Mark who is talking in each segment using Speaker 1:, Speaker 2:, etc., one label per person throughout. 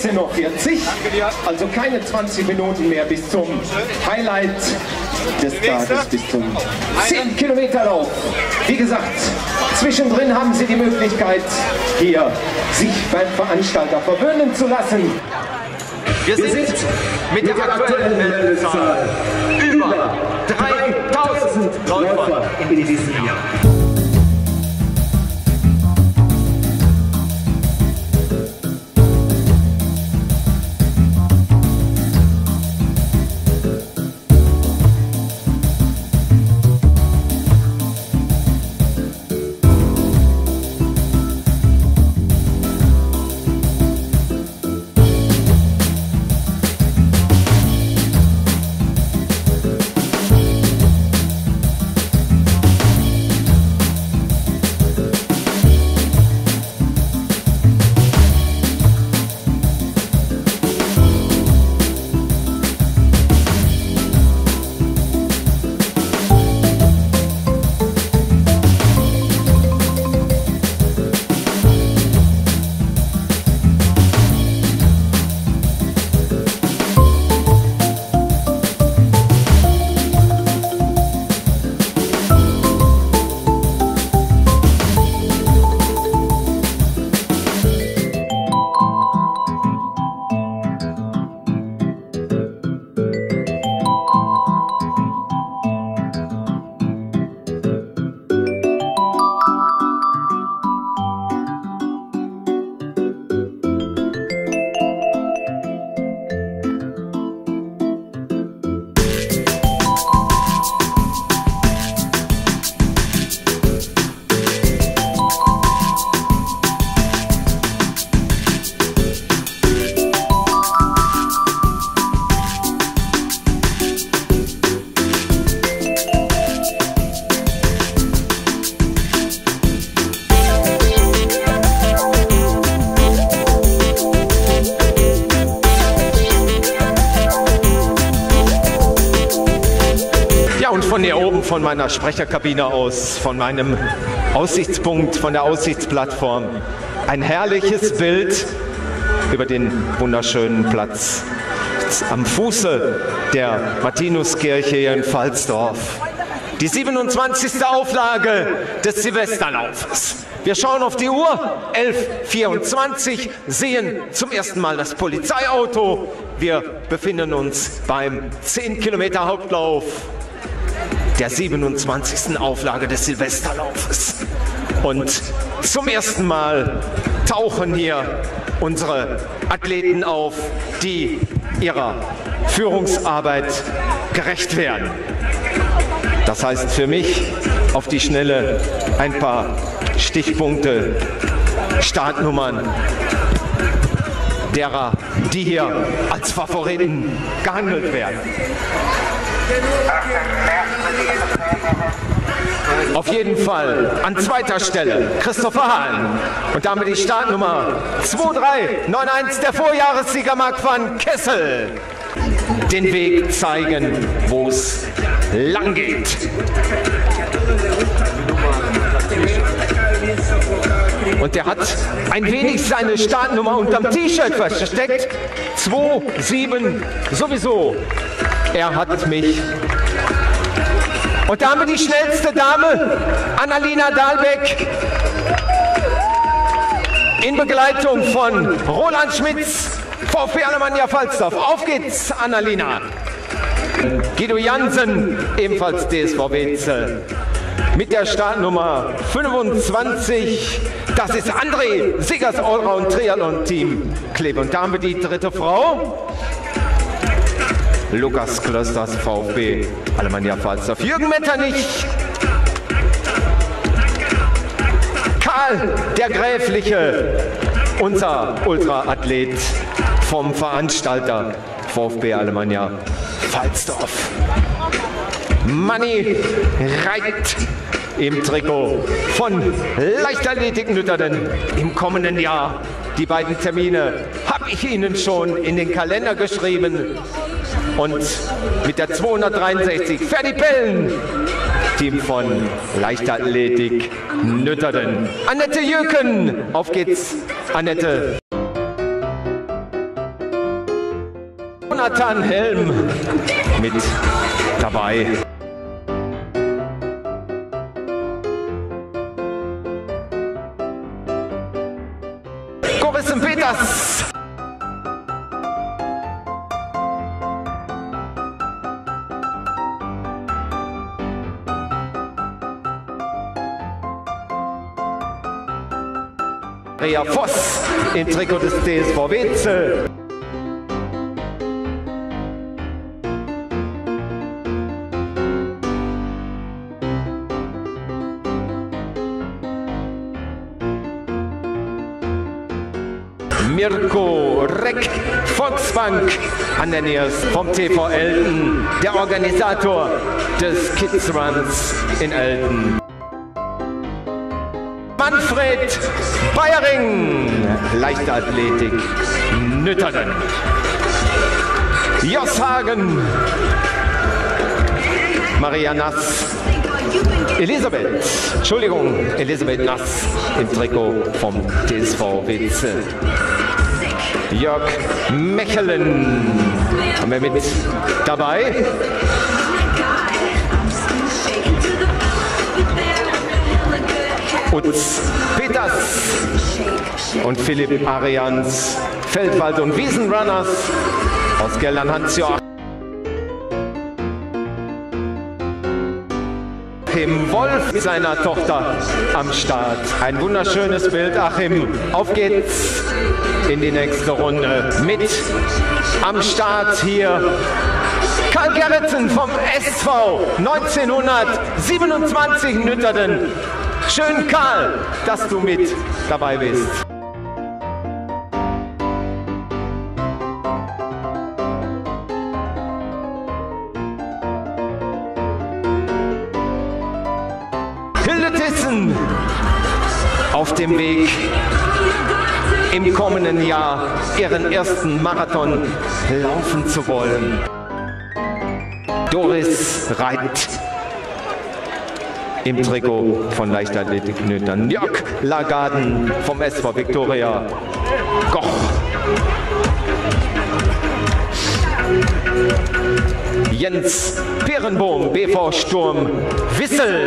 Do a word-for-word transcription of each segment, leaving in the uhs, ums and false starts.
Speaker 1: vierzehn Uhr vierzig, also keine zwanzig Minuten mehr bis zum Highlight des Tages, bis zum zehn Kilometer Lauf. Wie gesagt, zwischendrin haben Sie die Möglichkeit, hier sich beim Veranstalter verwöhnen zu lassen.
Speaker 2: Wir sind, Wir sind mit der aktuellen Meldezahl über dreitausend Läufer in diesem Jahr.
Speaker 3: Von hier oben, von meiner Sprecherkabine aus, von meinem Aussichtspunkt, von der Aussichtsplattform, ein herrliches Bild über den wunderschönen Platz am Fuße der Martinuskirche hier in Pfalzdorf. Die siebenundzwanzigste Auflage des Silvesterlaufes. Wir schauen auf die Uhr, elf Uhr vierundzwanzig, sehen zum ersten Mal das Polizeiauto. Wir befinden uns beim zehn Kilometer Hauptlauf der siebenundzwanzigsten Auflage des Silvesterlaufes. Und zum ersten Mal tauchen hier unsere Athleten auf, die ihrer Führungsarbeit gerecht werden. Das heißt für mich auf die Schnelle ein paar Stichpunkte, Startnummern derer, die hier als Favoriten gehandelt werden. Auf jeden Fall an zweiter Stelle Christopher Hahn und damit die Startnummer zwei drei neun eins, der Vorjahressieger Marc van Kessel. Den Weg zeigen, wo es lang geht. Und der hat ein wenig seine Startnummer unterm T-Shirt versteckt. zwei sieben sowieso. Er hat mich. Und da haben wir die schnellste Dame, Annalena Dahlbeck, in Begleitung von Roland Schmitz, VfB Alemannia Pfalzdorf. Auf geht's, Annalena. Guido Jansen, ebenfalls D S V Wetzel, mit der Startnummer fünfundzwanzig. Das ist André Siegers Allround Triathlon Team Kleve. Und da haben wir die dritte Frau. Lukas Klösters, VfB Alemannia Pfalzdorf. Jürgen Metternich. Karl der Gräfliche, unser Ultraathlet vom Veranstalter VfB Alemannia Pfalzdorf. Manni Reit im Trikot von Leichtathletik Nütterden im kommenden Jahr. Die beiden Termine habe ich Ihnen schon in den Kalender geschrieben. Und mit der zweihundertdreiundsechzig Ferdi Pellen, Team von Leichtathletik Nütterden. Annette Jöken, auf geht's, Annette. Jonathan Helm mit dabei. Gorissen Peters. Maria Voss im Trikot des T S V Wetzel. Mirko Reck, Volksbank an der Nähe vom T V Elten, der Organisator des Kids Runs in Elten. Manfred Bayering, Leichtathletik, Nütterden. Jos Hagen, Maria Nass, Elisabeth, Entschuldigung, Elisabeth Nass im Trikot vom T S V Wetzel. Jörg Mechelen haben wir mit dabei. Utz Peters und Philipp Arians, Feldwald- und Wiesenrunners aus Geldern-Hansjörg. Achim Wolf mit seiner Tochter am Start. Ein wunderschönes Bild, Achim. Auf geht's in die nächste Runde. Mit am Start hier Karl Gerritsen vom S V neunzehnhundertsiebenundzwanzig Nütterden. Schön, Karl, dass du mit dabei bist. Hilde Thyssen auf dem Weg, im kommenden Jahr ihren ersten Marathon laufen zu wollen. Doris Reit im Trikot von Leichtathletik Nütern. Jörg Lagarden vom S V Viktoria Goch. Jens Perenbohm, B V Sturm Wissel.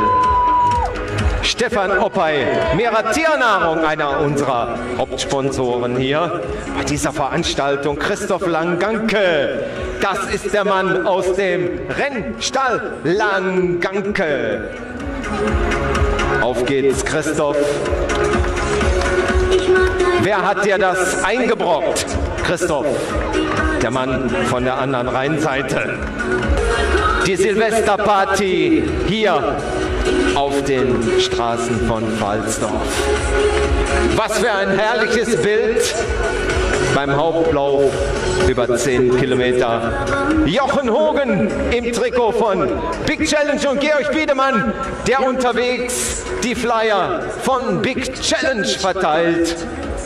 Speaker 3: Stefan Oppey, Mera Tiernahrung, einer unserer Hauptsponsoren hier bei dieser Veranstaltung. Christoph Langanke, das ist der Mann aus dem Rennstall Langanke. Auf geht's, Christoph. Wer hat dir das eingebrockt, Christoph? Der Mann von der anderen Rheinseite. Die Silvesterparty hier auf den Straßen von Pfalzdorf. Was für ein herrliches Bild beim Hauptlauf über zehn Kilometer. Jochen Hogen im Trikot von Big Challenge und Georg Biedemann, der unterwegs die Flyer von Big Challenge verteilt.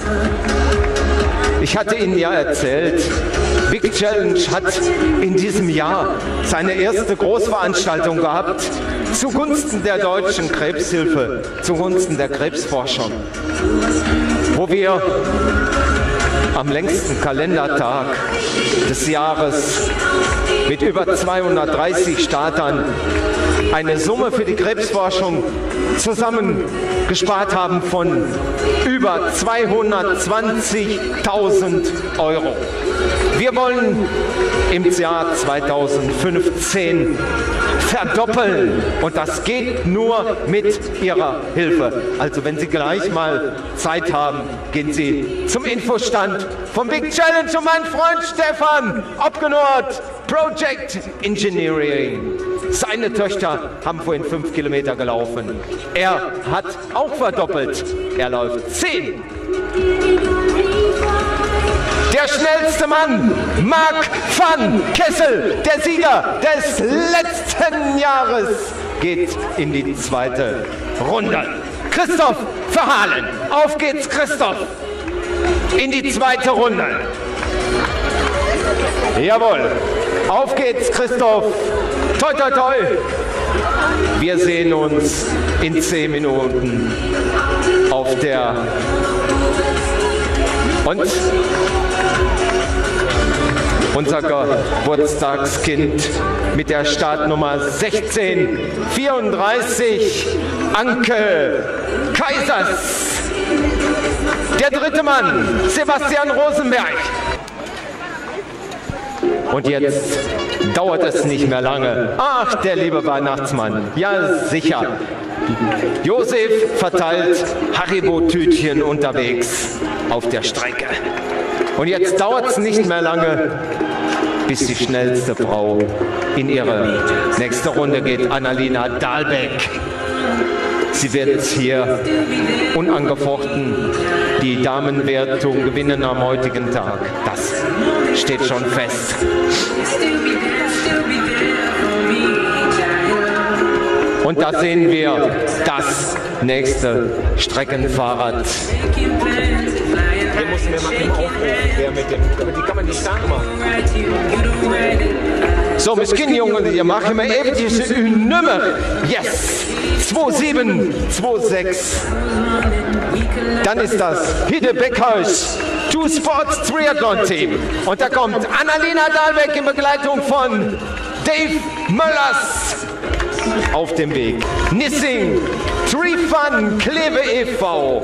Speaker 3: Ich hatte Ihnen ja erzählt, Big Challenge hat in diesem Jahr seine erste Großveranstaltung gehabt, zugunsten der Deutschen Krebshilfe, zugunsten der Krebsforschung, wo wir am längsten Kalendertag des Jahres mit über zweihundertdreißig Startern eine Summe für die Krebsforschung zusammengespart haben von über zweihundertzwanzigtausend Euro. Wir wollen im Jahr zweitausendfünfzehn verdoppeln und das geht nur mit Ihrer Hilfe. Also wenn Sie gleich mal Zeit haben, gehen Sie zum Infostand vom Big Challenge und mein Freund Stefan Opgenord, Project Engineering. Seine Töchter haben vorhin fünf Kilometer gelaufen. Er hat auch verdoppelt. Er läuft zehn. Der schnellste Mann, Marc van Kessel, der Sieger des letzten Jahres, geht in die zweite Runde. Christoph Verhahlen, auf geht's Christoph, in die zweite Runde. Jawohl, auf geht's Christoph, toi toi toi. Wir sehen uns in zehn Minuten auf der und unser Geburtstagskind mit der Startnummer sechzehn vierunddreißig, Anke Kaisers. Der dritte Mann, Sebastian Rosenberg. Und jetzt dauert es nicht mehr lange. Ach, der liebe Weihnachtsmann. Ja, sicher. Josef verteilt Haribo-Tütchen unterwegs auf der Strecke. Und jetzt dauert es nicht mehr lange, bis die schnellste Frau in ihre nächste Runde geht, Annalena Dahlbeck. Sie wird hier unangefochten die Damenwertung gewinnen am heutigen Tag. Das steht schon fest. Und da sehen wir das nächste Streckenfahrrad. Hier müssen wir mal im Aufruf, wer mit dem, die kann man nicht sagen machen. So, Miskin, Junge, ihr macht immer eben diese Nummer. Yes! zwei sieben zwei sechs. Dann ist das Hidde Beckhaus Two Sports Triathlon Team. Und da kommt Annalena Dahlbeck in Begleitung von Dave Möllers auf dem Weg. Nissing Tree Fun Kleve e V.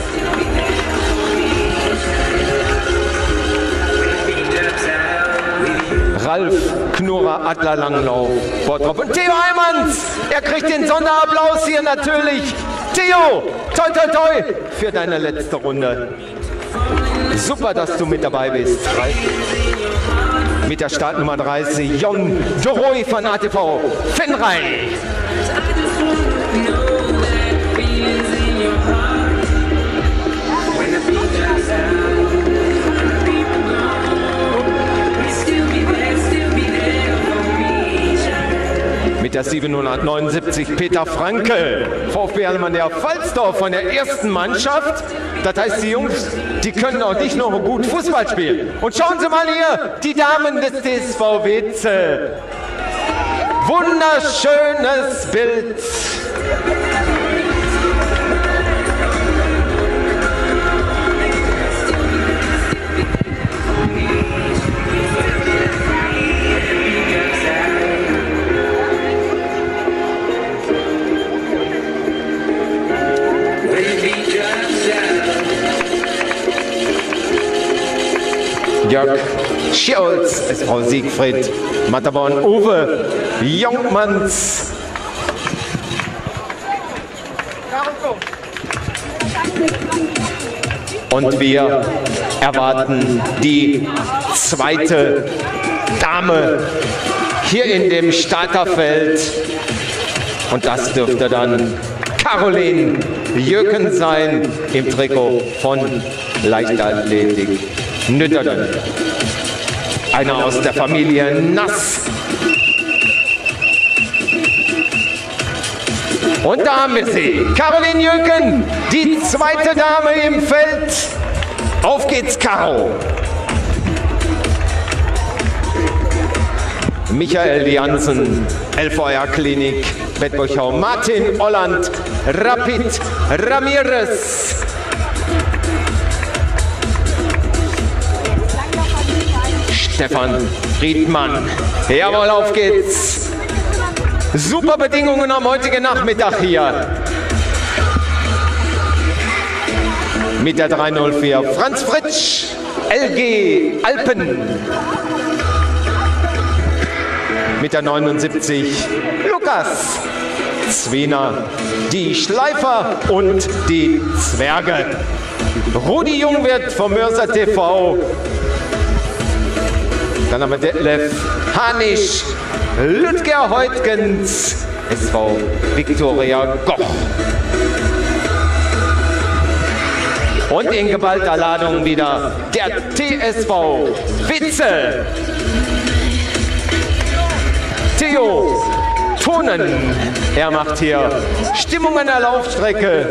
Speaker 3: Ralf Knurrer Adler Langlauf, Bottrop. Und Theo Heimanns, er kriegt den Sonderapplaus hier natürlich. Theo, toi toi toi für deine letzte Runde. Super, dass du mit dabei bist. Mit der Startnummer dreißig, Jon Doroy von A T V Fenrei. Mit der siebenhundertneunundsiebzig Peter Franke, VfB Alemannia Pfalzdorf von der ersten Mannschaft. Das heißt, die Jungs, die können auch nicht nur gut Fußball spielen. Und schauen Sie mal hier, die Damen des T S V Weze. Wunderschönes Bild. Jörg Schiolz, S V Siegfried, Matterborn Uwe Jungmanns. Und wir erwarten die zweite Dame hier in dem Starterfeld. Und das dürfte dann Caroline Jöken sein im Trikot von Leichtathletik Nüttern. Einer aus der Familie Nass. Und da haben wir sie. Caroline Jöken, die zweite Dame im Feld. Auf geht's, Caro. Michael Jansen, L V R Klinik, Bettburchau. Martin Olland, Rapid Ramirez. Stefan Friedmann. Jawohl, auf geht's. Super Bedingungen am heutigen Nachmittag hier. Mit der drei null vier Franz Fritsch, L G Alpen. Mit der neunundsiebzig Lukas Zwiener, die Schleifer und die Zwerge. Rudi Jungwirth vom Mörser T V. Dann haben wir Detlef Hanisch, Lütger Heutgens, S V Viktoria Goch. Und in geballter Ladung wieder der T S V Witze. Theo Tonen, er macht hier Stimmung an der Laufstrecke.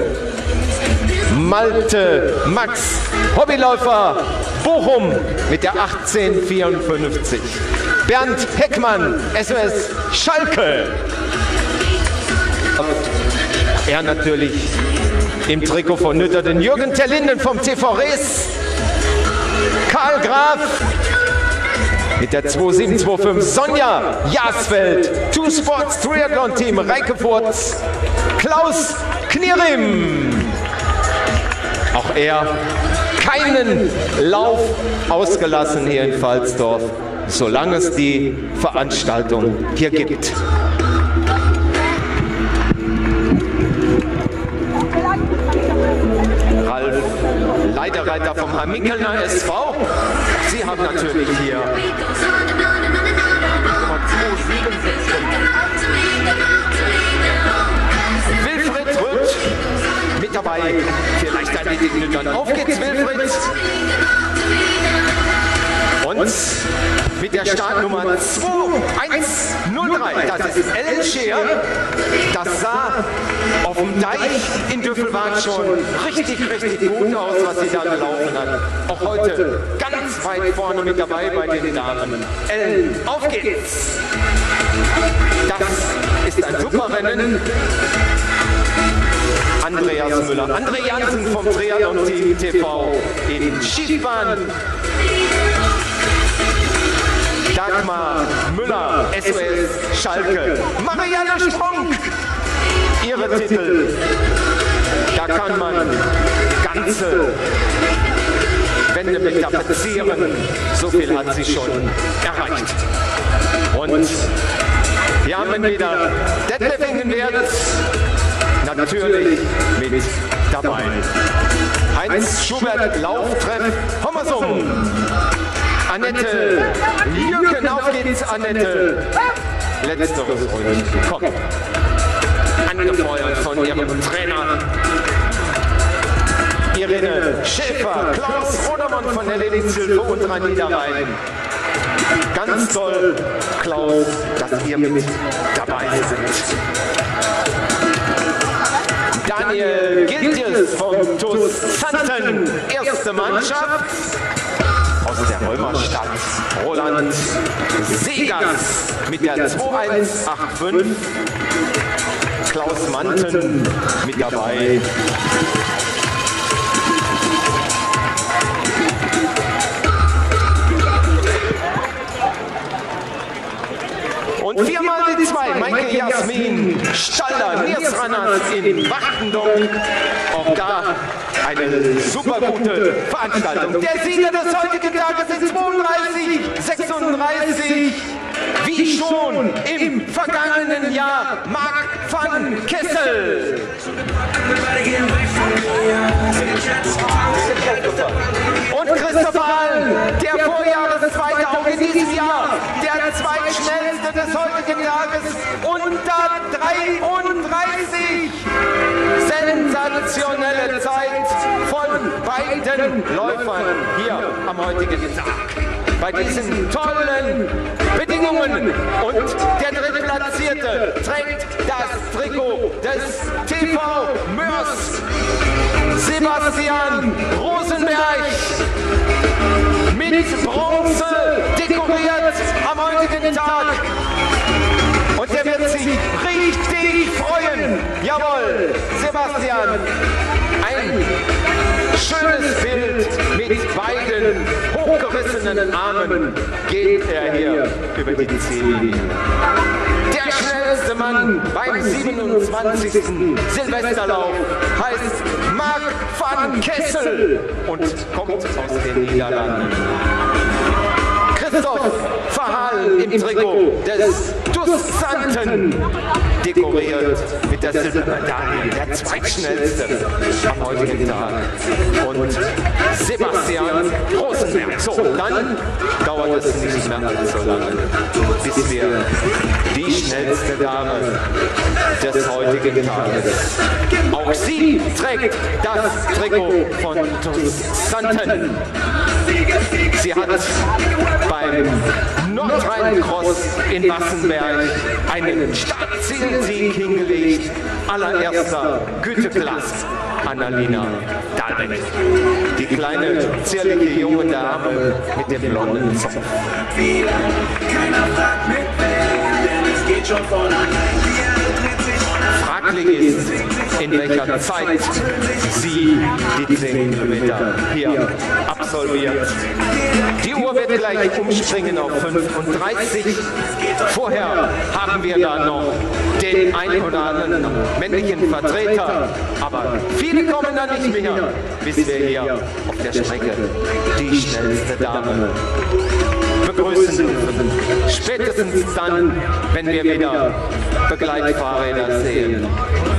Speaker 3: Malte Max, Hobbyläufer Bochum mit der achtzehn vierundfünfzig. Bernd Heckmann, S O S Schalke. Er natürlich im Trikot von Nüttern. Jürgen Terlinden vom T V Res. Karl Graf Mit der zwei sieben zwei fünf Sonja Jasfeld, Two Sports Triathlon Team Reike Furz, Klaus Knierim. Auch er keinen Lauf ausgelassen hier in Pfalzdorf, solange es die Veranstaltung hier gibt. Ralf Leiterreiter vom Hamickelner S V. Sie haben natürlich hier Wilfried Rütt mit dabei. Vielleicht ein wenig nüchtern. Auf geht's, Wilfried. Und mit der Startnummer zwei eins null drei, das ist Ellen Scheer. Das sah auf dem Deich in Düffelbad schon richtig, richtig gut aus, was sie da gelaufen hat. Auch heute ganz weit vorne mit dabei bei den Damen. Ellen, auf geht's! Das ist ein super Rennen. Andreas Müller, André Jansen vom Triathlon-Team T V in Schiefbahn. Dagmar Müller, S O S Schalke. Marianne Stronk, ihre Titel. Da kann man ganze Wände mit tapezieren. So viel hat sie schon erreicht. Und wir haben wieder Detlef Ingenwerth natürlich mit dabei. Heinz Schubert, Lauftreff, Hommersum. Annette Jürgen, auf geht's, Annette. Letzteres heute. Komm. Angefeuert von ihrem Trainer. Irene Schäfer, Klaus Rodermann von der Lebenshilfe und Rhein Niederrhein. Ganz toll, Klaus, dass ihr mit dabei seid. Daniel Giltjes vom T U S Zanten, erste Mannschaft. Aus der Römerstadt, Roland Segers mit der zwei eins acht fünf. Klaus Manten mit dabei. Und viermal die zwei, Maike Jasmin Stalder, Niersranners in Wachtendonk. Auch da eine super gute Veranstaltung. Der Sieger des heutigen Tages ist zweiunddreißig sechsunddreißig, wie schon im vergangenen Jahr, Marc van Kessel. Und Christopher Allen, der Vorjahreszweite, auch in diesem Jahr der zweitschnellste des heutigen Tages, unter dreiunddreißig. Sensationelle Zeit von beiden Läufern hier am heutigen Tag. Bei diesen tollen Bedingungen. Und der Drittplatzierte trägt das Trikot des T V Mörs, Sebastian Rosenberg, mit Bronze dekoriert am heutigen Tag. Und der wird sich richtig freuen. Jawohl, Sebastian. Ein schönes Bild mit beiden hochgerissenen Armen geht er hier über die Ziellinie. Der schnellste Mann beim siebenundzwanzigsten Silvesterlauf heißt Marc van Kessel und kommt aus den Niederlanden. Christoph Verhahlen im Trikot des T U S Zanten, dekoriert mit der Silbermedaille, der zweitschnellste am heutigen Tag. Und Sebastian Rosenberg. So, dann dauert es nicht mehr allzu lange, bis wir die schnellste Dame des heutigen Tages. Auch sie trägt das Trikot von T U S Zanten. Sie hat beim Nordrhein-Cross in Wassenberg einen Startzielsieg hingelegt. Allererster Güteklasse, Annalena Dahlbeck. Die kleine, zierliche junge Dame mit dem blonden Zopf. Fraglich ist, in welcher Zeit sie die zehn Kilometer hier absolviert. absolviert. Die Uhr wird gleich umspringen auf fünfunddreißig. Vorher haben wir da noch den ein oder anderen männlichen Vertreter. Aber viele kommen da nicht mehr, bis wir hier auf der Strecke die schnellste Dame begrüßen dürfen. Spätestens dann, wenn wir wieder Begleitfahrräder sehen.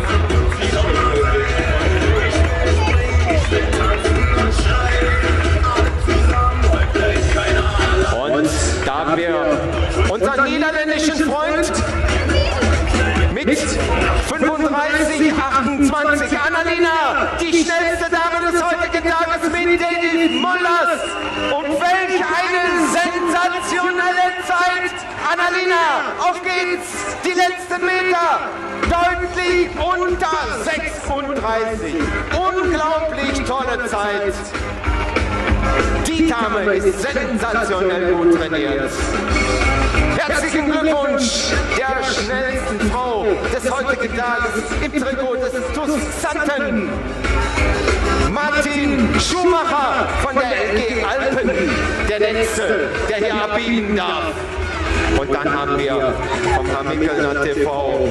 Speaker 3: Und da haben wir unseren niederländischen Freund mit fünfunddreißig achtundzwanzig. Annalena, die schnellste Dame des heutigen Tages mit David Mollers. Und welch eine sensationelle Zeit! Annalena, auf geht's! Die letzten Meter! Deutlich unter sechsunddreißig. Unglaublich tolle Zeit. Die Dame ist sensationell gut trainiert. Herzlichen Glückwunsch der schnellsten Frau des heutigen Tages im Trikot des T U S Sutton. Martin Schumacher von der L G Alpen, der Letzte, der hier abbiegen darf. Und dann haben wir vom Hamickelner T V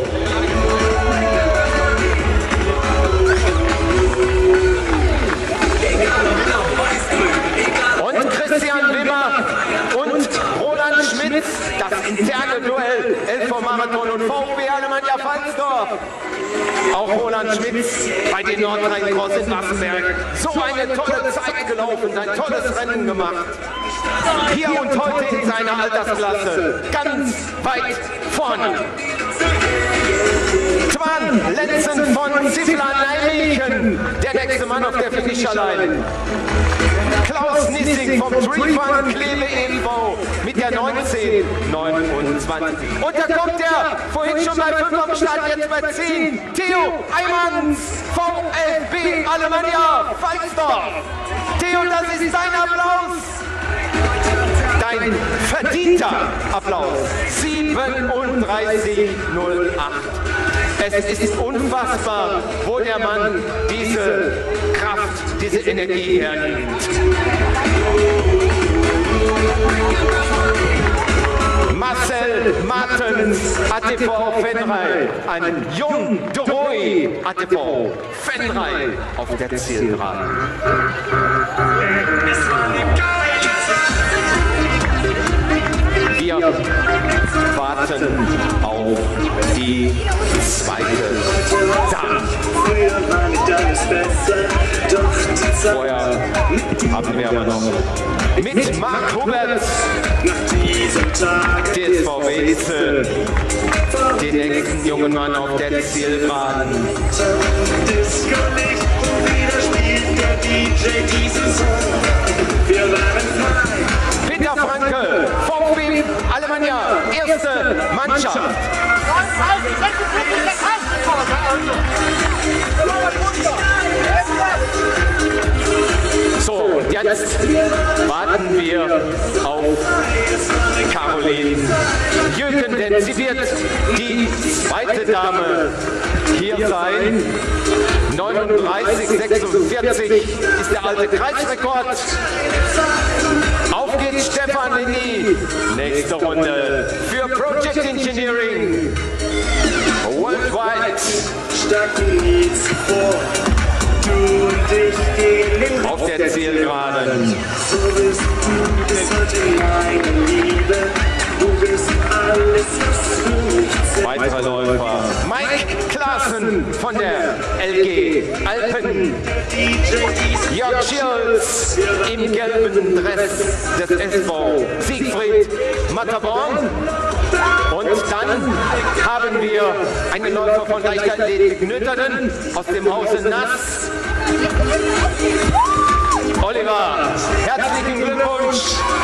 Speaker 3: und Christian Wimmer und Roland Schmitz, das interne Duell L V Marathon und VfB Alemannia Pfalzdorf. Auch Roland Schmitz bei den Nordrhein-Cross in Wassenberg. So eine tolle Zeit gelaufen, ein tolles Rennen gemacht. Hier und heute in seiner Altersklasse, ganz weit vorne. Twan Lenzen von Ziffler-Nijmegen, der nächste Mann auf der Finisherline. Klaus Nissing vom Treefund Kleve e V mit der neunzehn neunundzwanzig. Und da kommt der, vorhin schon bei fünf am Start, jetzt bei zehn, Theo Eimanns vom VfB Alemannia Pfalzdorf. Theo, das ist dein Applaus. Dein verdienter Applaus. siebenunddreißig null acht. Es ist unfassbar, wo der Mann diese Kraft, diese Energie hernimmt. Marcel Martens, A T V Venray, ein Jung Droi A T V Venray auf der Zielgeraden. Wir warten auf die zweite Dame. Vorher haben wir aber noch mit Marc Huberts, D S V Weze, den nächsten jungen Mann auf der Zielgeraden. Peter Franke, VfB Alemannia, erste Mannschaft. So, und jetzt warten wir auf Caroline Jöken, denn sie wird die zweite Dame hier sein. neununddreißig sechsundvierzig ist der alte Kreisrekord. Auf geht's, Stefan in die nächste Runde für Project Engineering Worldwide. Auf der Zielgeraden.
Speaker 4: So bist du bis heute meine Liebe. Du bist alles, was für mich zählt.
Speaker 3: Weitere Läufer. Mike Klaassen von der L G Alpen. Jörg Schierz im gelben Dress des S V Siegfried Matterborn. Und dann haben wir einen Läufer von Leichtathletik Nütterden aus dem Hause Nass. Oliver, herzlichen Glückwunsch.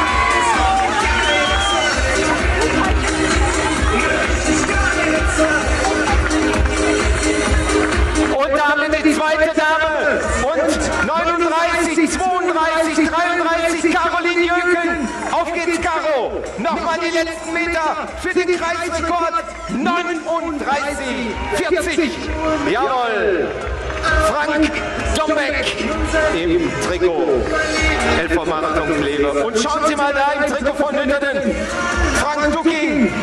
Speaker 3: Und da haben wir die zweite Dame. Und neununddreißig, zweiunddreißig, dreiunddreißig, Caroline Jöken. Auf geht's, Caro. Nochmal die letzten Meter für den Kreisrekord. neununddreißig, vierzig. Jawohl. Frank Dombeck im Trikot L Vermarktung lebe. Und schauen Sie mal da im Trikot von Hütterden. Frank Ducking.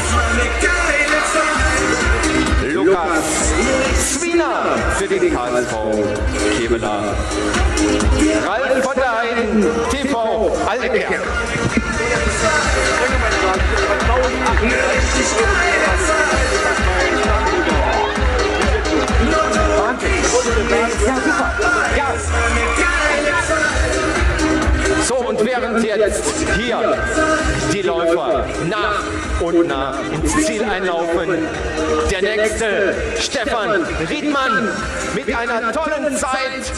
Speaker 3: Lukas Zwiener für den K S V Kevelaer. Ralf von der Heiden, T V Alteberg. Ja. So, und während jetzt hier die Läufer nach und nach ins Ziel einlaufen, der nächste Stefan Riedmann mit einer tollen Zeit.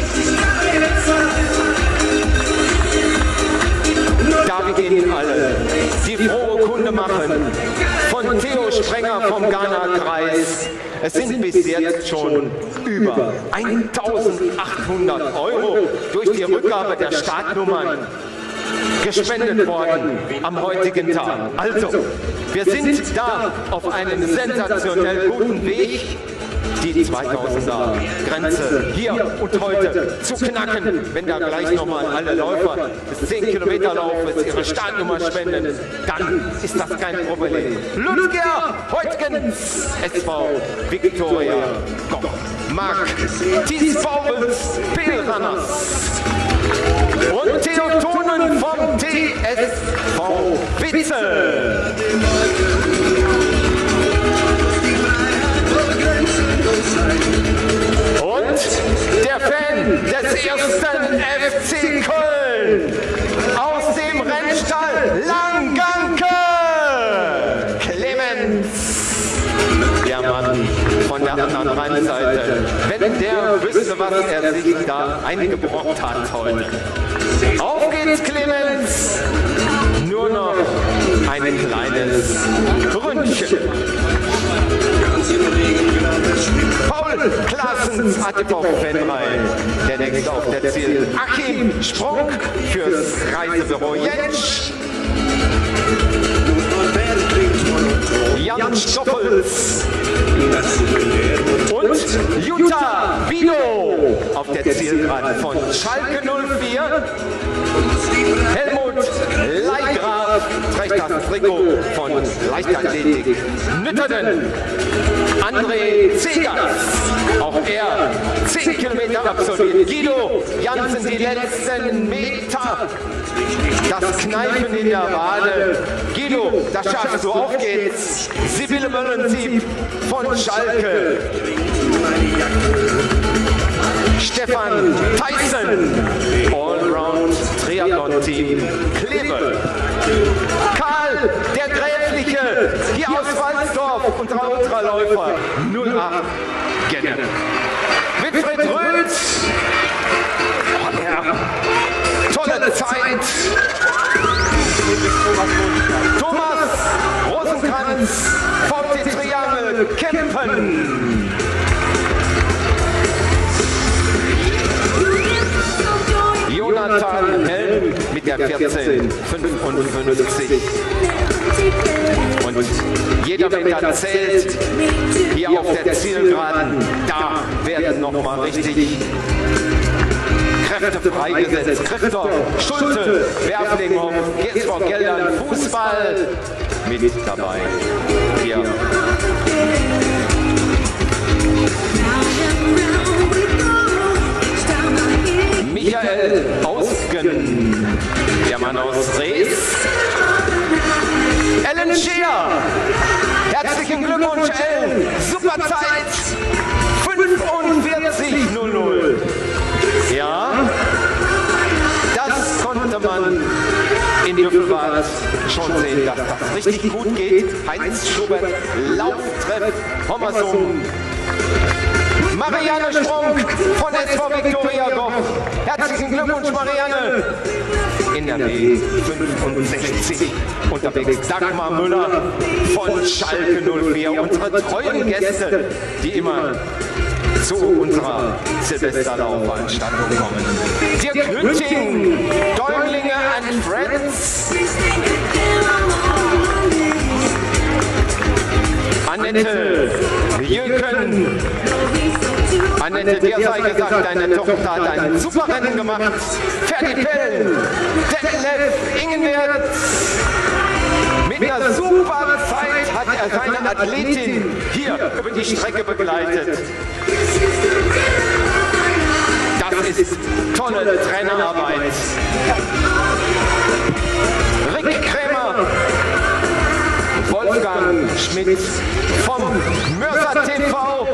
Speaker 3: Darf ich Ihnen alle die frohe Kunde machen von Theo Sprenger vom Ghana-Kreis. Es sind bis jetzt schon über eintausendachthundert Euro durch die Rückgabe der Startnummern gespendet worden am heutigen Tag. Also, wir sind da auf einem sensationell guten Weg, die zweitausender Grenze hier und heute zu knacken, wenn da gleich nochmal alle Läufer des zehn Kilometer Laufes ihre Startnummer spenden, dann ist das kein Problem. Ludger Heutgens, S V Viktoria Koch, Mark Thiesbaubels, Pelranners und Theotonen vom T S V Witze. Und der Fan des ersten F C Köln aus dem Rennstall Langanke, Clemens, der Mann von der anderen Rheinseite. Wenn der wüsste, was er sich da eingebrockt hat heute. Auf geht's, Clemens! Nur noch ein kleines Ründchen. Paul Klaasens A T V Fanrein, der nächste auf der Ziel. Achim Sprung fürs Reisebüro Jentsch. Jan Stoffels und Jutta Bino auf der Zielgeraden von Schalke null vier. Helmut Leigraf trägt das Trikot von Leichtathletik Nütterden. André Zegers, auch er zehn Kilometer absolviert. Guido Jansen die letzten Meter. Das Kneifen in der Wade. Guido, das schaffst du, auf geht's. Sibylle Möllensieb von Schalke. Stefan Tyson, Allround Triathlon-Team Kleve. Karl, der Gräfliche, hier aus Walsdorf, unser Ultraläufer, null acht Genne. Winfried Röth, oh, ja. Tolle Zeit. Thomas Rosenkranz, V T Triangel, Kempen. Jonathan Helm mit der vierzehn fünfundfünfzig. Und jeder Meter zählt hier auf der Zielgeraden. Da werden nochmal richtig Kräfte freigesetzt. Christoph Schulte, Werflinghoff, G S V Geldern, Fußball mit dabei. Hier. Michael Ausgen, der Mann aus Rees. Ellen Scheer, herzlichen Glückwunsch, Ellen, super Zeit, fünfundvierzig null null. Ja, das konnte man in Düsseldorf schon sehen, dass das richtig gut geht. Heinz Schubert, Lauftreff, Hommersum. Marianne Strunk von S V Viktoria Koch. Herzlichen Glückwunsch, Marianne. N R W fünfundsechzig unterwegs. Dagmar Müller von Schalke null vier. Unsere treuen Gäste, die immer zu unserer Silvesterlaufveranstaltung kommen. Dirk Hütting, Däumlinge and Friends. Annette Jöken, Annette, dir sei gesagt, deine Tochter hat ein super Rennen gemacht. Ferdi Pell, Detlef Ingenwert. Mit einer super Zeit hat er seine Athletin hier über die Strecke begleitet. Das ist tolle Trainerarbeit. Rick Krämer, Wolfgang Schmidt vom Mörser T V.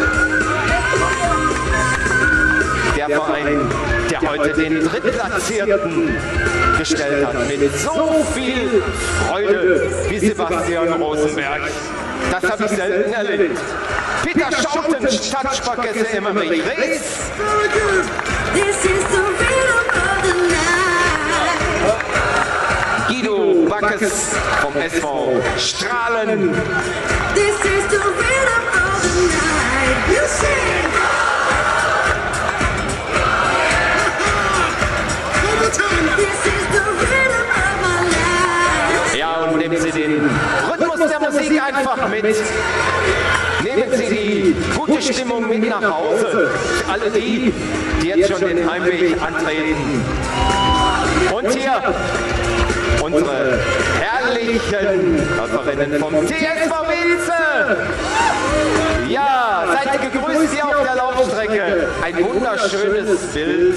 Speaker 3: Der Verein, der heute den Drittplatzierten gestellt hat, mit so viel Freude wie Sebastian Rosenberg. Das habe ich selten erlebt. Peter Schauten, Stadtsparkasse Emmerich Rees. Guido Backes vom S V Strahlen. Ja, und nehmen Sie den Rhythmus der Musik einfach mit. Nehmen Sie die gute Stimmung mit nach Hause. Alle die, die jetzt schon den Heimweg antreten. Und hier unsere herrlichen Läuferinnen vom T S V Wietze. Ja, seid ihr gegrüßt hier auf der Laufstrecke. Ein wunderschönes Bild.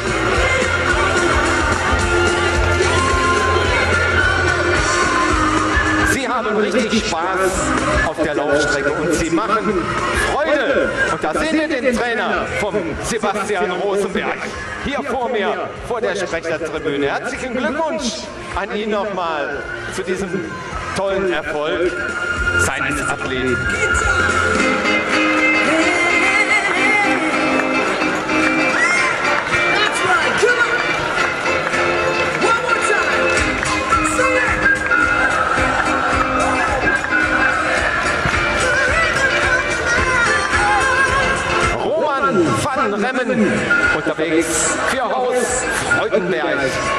Speaker 3: Sie haben richtig Spaß auf der Laufstrecke und sie machen Freude. Und da sehen wir den Trainer vom Sebastian Rosenberg. Hier vor mir, vor der Sprechertribüne. Herzlichen Glückwunsch an ihn nochmal zu diesem tollen Erfolg seines Athleten. Van Remmen unterwegs für Haus Freudenberg.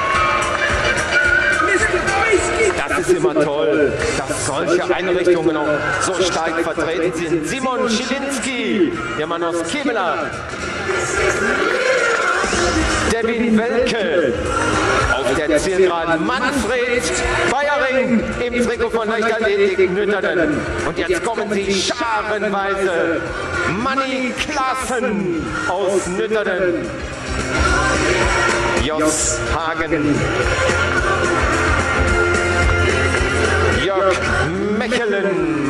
Speaker 3: Das ist immer toll, dass solche Einrichtungen auch so stark vertreten sind. Simon Schilinski, der Mann aus Kevela. Devin Welke auf der Zielgeraden. Manfred Bayering im Trikot von Leichtathletik Nüttern. Und jetzt kommen sie scharenweise. Manni Klassen aus Nüttern. Jos Hagen. Jörg Mechelen.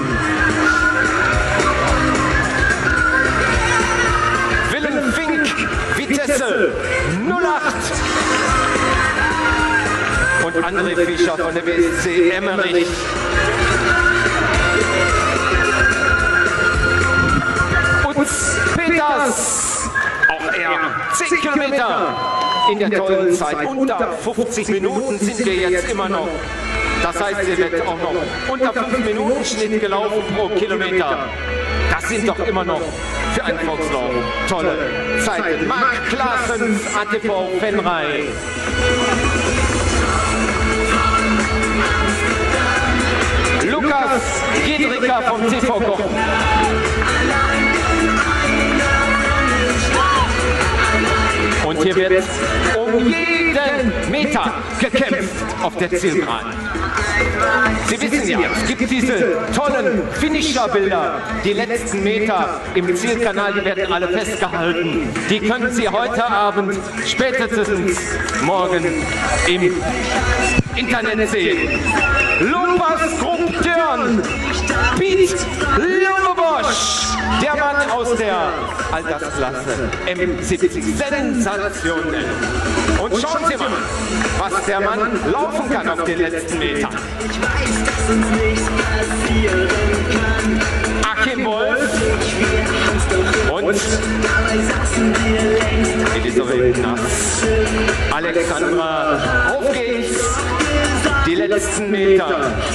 Speaker 3: Willem Fink, Vitesse null acht. Und André Fischer von der B S C Emmerich. Utz Peters, auch er zehn Kilometer in der tollen Zeit. Unter fünfzig Minuten sind wir jetzt immer noch. Das heißt, ihr werdet auch noch unter fünf Minuten Schnitt gelaufen pro Kilometer. Das sind doch immer noch für einen Volkslauf tolle Zeiten. Marc Klaasens, A T V Fenrei. Lukas Jedrika vom T V Kochen. Und hier wird um jeden Meter gekämpft auf der Zielgeraden. Sie wissen ja, es gibt diese tollen Finisher-Bilder. Die letzten Meter im Zielkanal, die werden alle festgehalten. Die können Sie heute Abend, spätestens morgen im Internet sehen. Lupas Grupptörn, Piet Lumebosch, der Mann aus der Altersklasse M siebzig. Sensationell. Und schauen Sie mal, was der Mann laufen kann auf den letzten Metern.
Speaker 4: Ich weiß, dass uns nichts passieren kann.
Speaker 3: Achim Wolf und Elisabeth Nass. Alexandra, auf geht's. Die letzten Meter.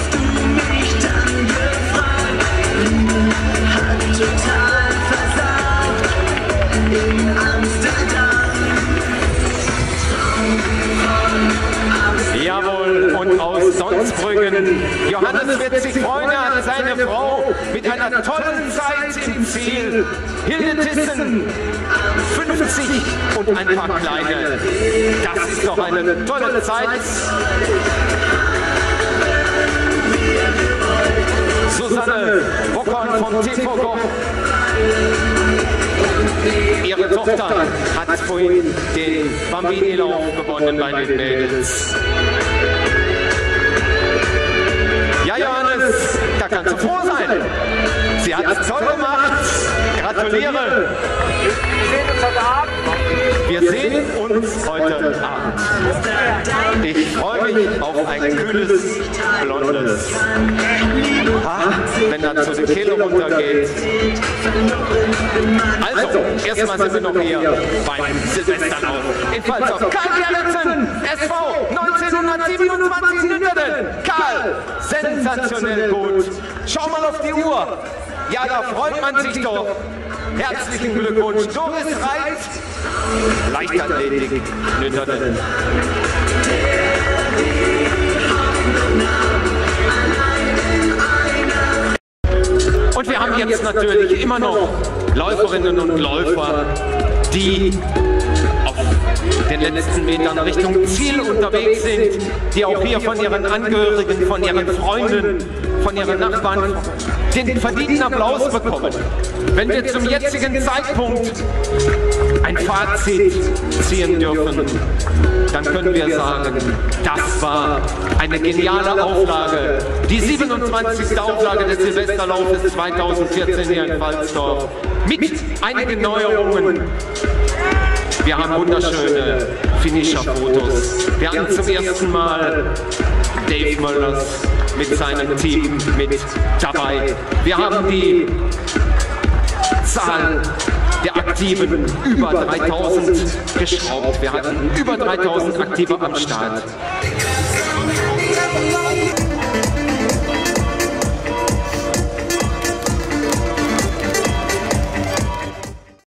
Speaker 4: Total versagt in Amsterdam.
Speaker 3: Jawohl, und aus Donsbrüggen. Johannes wird sich freuen, er hat seine Frau mit einer tollen Zeit im Ziel. Hilde Thyssen, fünfzig und ein paar kleine. Das ist doch eine tolle Zeit. Susanne Bockhorn vom T V Goch. Ihre Tochter hat vorhin den Bambini-Lauf gewonnen bei den Mädels. Ja, Johannes, da kannst du froh sein. Sie hat es toll gemacht. Gratuliere. Wir sehen uns heute Abend. Ich freue mich auf ein kühles, blondes Haar, wenn dann zu den Kehle runtergeht. Also, erstmal sind wir noch hier beim Silvesterlauf in Pfalzdorf. Karl Gerritsen, S V neunzehnhundertsiebenundzwanzig Nütterden. Karl, sensationell gut. Schau mal auf die Uhr. Ja, da freut man sich doch. Herzlichen Glückwunsch, Doris Reit, Leichtathletik Nütterden. Und wir haben jetzt natürlich immer noch Läuferinnen und Läufer, die auf den letzten Metern Richtung Ziel unterwegs sind, die auch hier von ihren Angehörigen, von ihren Freunden, von ihren Nachbarn den verdienten Applaus bekommen. Wenn wir zum jetzigen Zeitpunkt ein Fazit ziehen dürfen, dann können wir sagen, das war eine geniale Auflage. Die siebenundzwanzigste Auflage des Silvesterlaufes zweitausendvierzehn hier in Pfalzdorf mit einigen Neuerungen. Wir haben wunderschöne Finisher-Fotos. Wir hatten zum ersten Mal Dave Möllers mit seinem Team mit dabei. Wir haben die Zahl der Aktiven über dreitausend geschraubt. Wir hatten über dreitausend Aktive am Start.